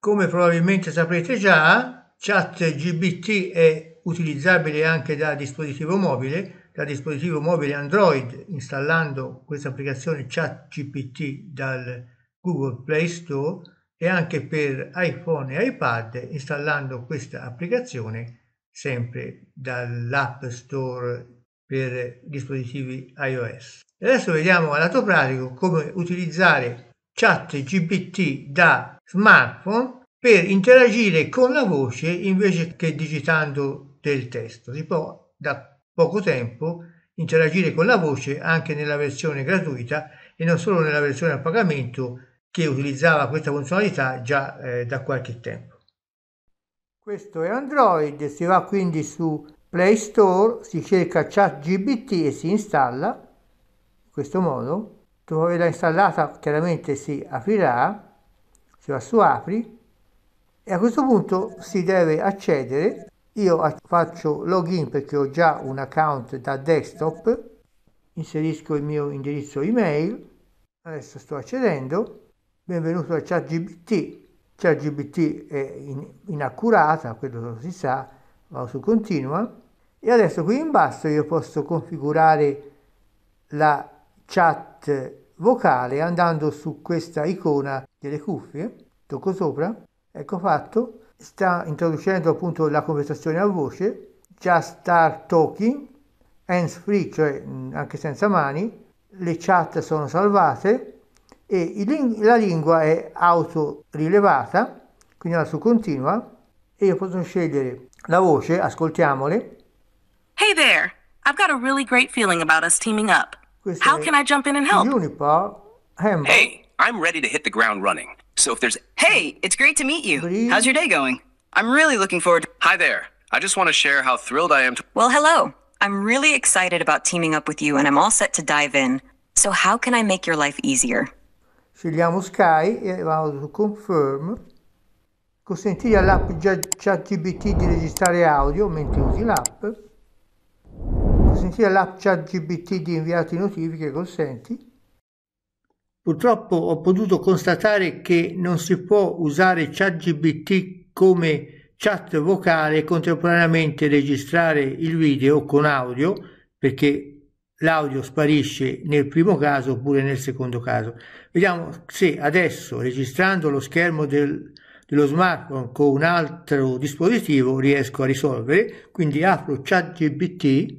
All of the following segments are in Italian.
Come probabilmente saprete già, ChatGPT è utilizzabile anche da dispositivo mobile Android, installando questa applicazione ChatGPT dal Google Play Store, e anche per iPhone e iPad, installando questa applicazione sempre dall'App Store per dispositivi iOS. E adesso vediamo a lato pratico come utilizzare ChatGPT da smartphone per interagire con la voce invece che digitando del testo. Si può da poco tempo interagire con la voce anche nella versione gratuita e non solo nella versione a pagamento, che utilizzava questa funzionalità già da qualche tempo. Questo è Android, si va quindi su Play Store, si cerca ChatGPT e si installa in questo modo. Dopo averla installata chiaramente si aprirà, si va su Apri e a questo punto si deve accedere. Io faccio login perché ho già un account da desktop, inserisco il mio indirizzo email, adesso sto accedendo. Benvenuto a ChatGPT. ChatGPT è inaccurata, quello si sa, vado su continua e adesso qui in basso io posso configurare la chat vocale andando su questa icona delle cuffie, tocco sopra, ecco fatto, sta introducendo appunto la conversazione a voce, just start talking, hands free, cioè anche senza mani, le chat sono salvate e la lingua è autorilevata, quindi la su continua e io posso scegliere la voce, ascoltiamole. Hey there, I've got a really great feeling about us teaming up. Questo How è can I jump in and help? Juniper, Hamburg. Hey, I'm ready to hit the ground running. So if there's... Hey, it's great to meet you. Bree. How's your day going? I'm really looking forward to... Hi there. I just want to share how thrilled I am to... Well, hello. I'm really excited about teaming up with you and I'm all set to dive in. So how can I make your life easier? Scegliamo Sky e vado su Confirm. Consentire all'app ChatGPT di registrare audio mentre usi l'app. Consentire all'app ChatGPT di inviarti notifiche, consenti. Purtroppo ho potuto constatare che non si può usare ChatGPT come chat vocale e contemporaneamente registrare il video con audio, perché l'audio sparisce nel primo caso oppure nel secondo caso. Vediamo se adesso, registrando lo schermo dello smartphone con un altro dispositivo, riesco a risolvere. Quindi apro ChatGPT,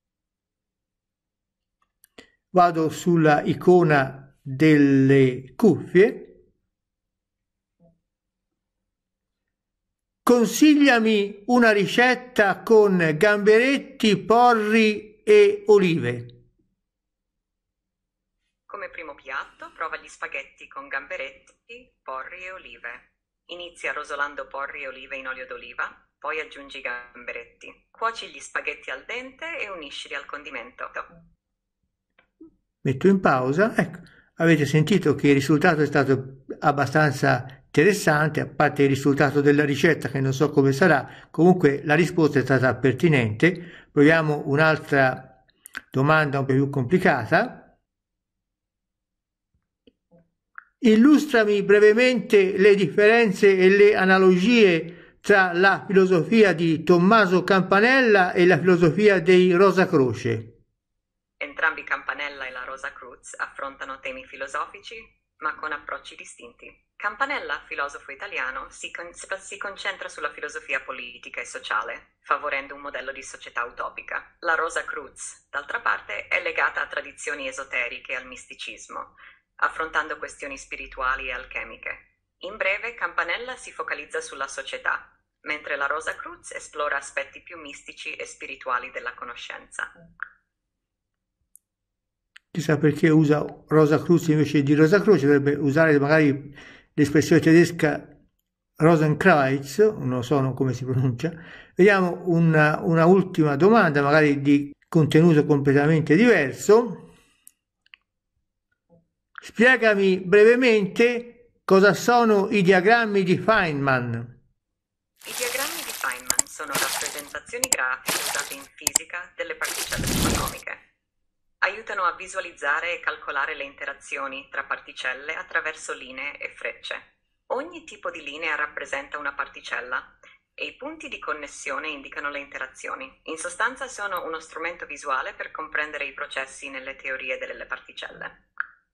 vado sulla icona delle cuffie, consigliami una ricetta con gamberetti, porri e olive. Come primo piatto prova gli spaghetti con gamberetti, porri e olive. Inizia rosolando porri e olive in olio d'oliva, poi aggiungi i gamberetti. Cuoci gli spaghetti al dente e uniscili al condimento. Metto in pausa, ecco, avete sentito che il risultato è stato abbastanza interessante, a parte il risultato della ricetta che non so come sarà, comunque la risposta è stata pertinente. Proviamo un'altra domanda un po' più complicata. Illustrami brevemente le differenze e le analogie tra la filosofia di Tommaso Campanella e la filosofia dei Rosacroce. Entrambi Campanella e la Rosa Cruz affrontano temi filosofici, ma con approcci distinti. Campanella, filosofo italiano, si concentra sulla filosofia politica e sociale, favorendo un modello di società utopica. La Rosa Cruz, d'altra parte, è legata a tradizioni esoteriche e al misticismo, affrontando questioni spirituali e alchemiche. In breve, Campanella si focalizza sulla società, mentre la Rosa Cruz esplora aspetti più mistici e spirituali della conoscenza. Chissà perché usa Rosa Cruz invece di Rosa Croce, dovrebbe usare magari l'espressione tedesca Rosenkreuz, non so come si pronuncia. Vediamo una ultima domanda, magari di contenuto completamente diverso. Spiegami brevemente cosa sono i diagrammi di Feynman. I diagrammi di Feynman sono rappresentazioni grafiche usate in fisica delle particelle subatomiche. Aiutano a visualizzare e calcolare le interazioni tra particelle attraverso linee e frecce. Ogni tipo di linea rappresenta una particella e i punti di connessione indicano le interazioni. In sostanza sono uno strumento visuale per comprendere i processi nelle teorie delle particelle.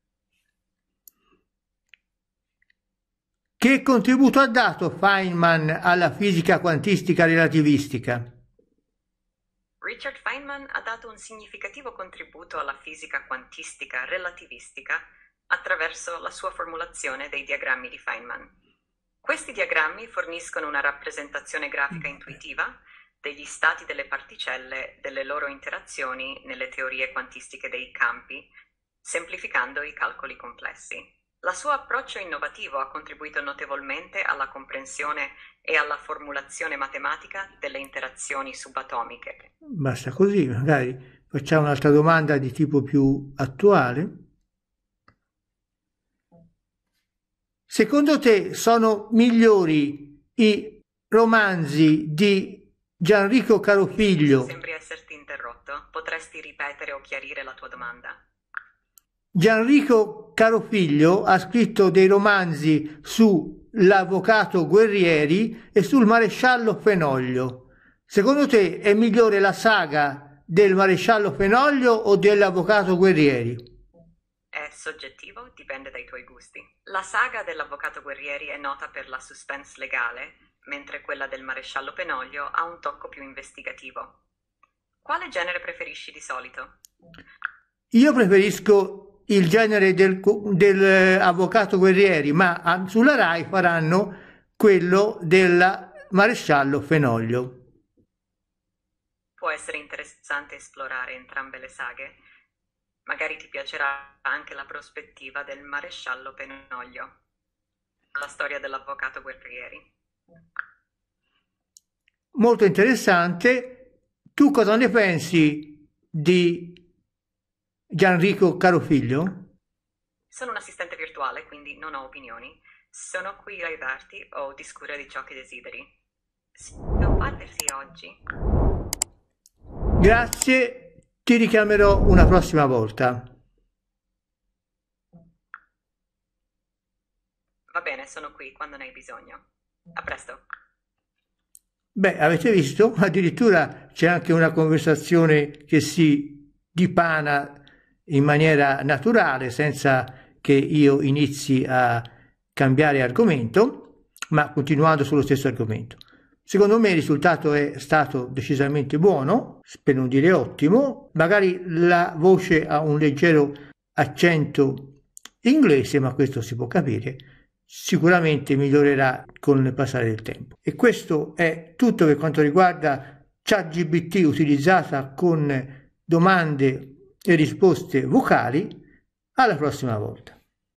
Che contributo ha dato Feynman alla fisica quantistica relativistica? Richard Feynman ha dato un significativo contributo alla fisica quantistica relativistica attraverso la sua formulazione dei diagrammi di Feynman. Questi diagrammi forniscono una rappresentazione grafica intuitiva degli stati delle particelle, delle loro interazioni nelle teorie quantistiche dei campi, semplificando i calcoli complessi. Il suo approccio innovativo ha contribuito notevolmente alla comprensione e alla formulazione matematica delle interazioni subatomiche. Basta così, magari facciamo un'altra domanda di tipo più attuale. Secondo te sono migliori i romanzi di Gianrico Carofiglio? Sembri esserti interrotto. Potresti ripetere o chiarire la tua domanda? Gianrico Carofiglio ha scritto dei romanzi sull'avvocato Guerrieri e sul maresciallo Fenoglio. Secondo te è migliore la saga del maresciallo Fenoglio o dell'avvocato Guerrieri? È soggettivo, dipende dai tuoi gusti. La saga dell'avvocato Guerrieri è nota per la suspense legale, mentre quella del maresciallo Fenoglio ha un tocco più investigativo. Quale genere preferisci di solito? Io preferisco il genere del avvocato Guerrieri, ma sulla Rai faranno quello del maresciallo Fenoglio. Può essere interessante esplorare entrambe le saghe. Magari ti piacerà anche la prospettiva del maresciallo Fenoglio, la storia dell'avvocato Guerrieri. Molto interessante. Tu cosa ne pensi di Gianrico Carofiglio? Sono un assistente virtuale, quindi non ho opinioni. Sono qui a aiutarti o discutere di ciò che desideri. Spostarsi oggi. Grazie. Ti richiamerò una prossima volta. Va bene, sono qui quando ne hai bisogno. A presto. Beh, avete visto? Addirittura c'è anche una conversazione che si dipana in maniera naturale, senza che io inizi a cambiare argomento, ma continuando sullo stesso argomento. Secondo me il risultato è stato decisamente buono, per non dire ottimo. Magari la voce ha un leggero accento inglese, ma questo si può capire. Sicuramente migliorerà con il passare del tempo. E questo è tutto per quanto riguarda ChatGPT utilizzata con domande e risposte vocali. Alla prossima volta.